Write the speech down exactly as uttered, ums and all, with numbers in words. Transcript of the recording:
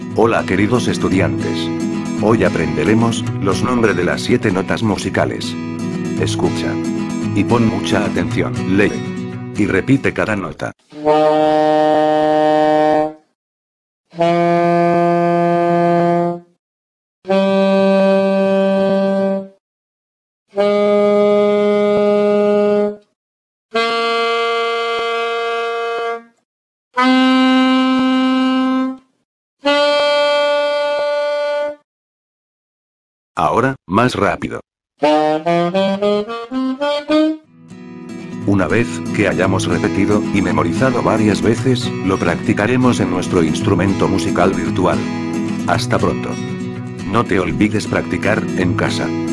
Hola queridos estudiantes. Hoy aprenderemos los nombres de las siete notas musicales. Escucha. Y pon mucha atención. Lee. Y repite cada nota. Ahora, más rápido. Una vez que hayamos repetido y memorizado varias veces, lo practicaremos en nuestro instrumento musical virtual. Hasta pronto. No te olvides practicar en casa.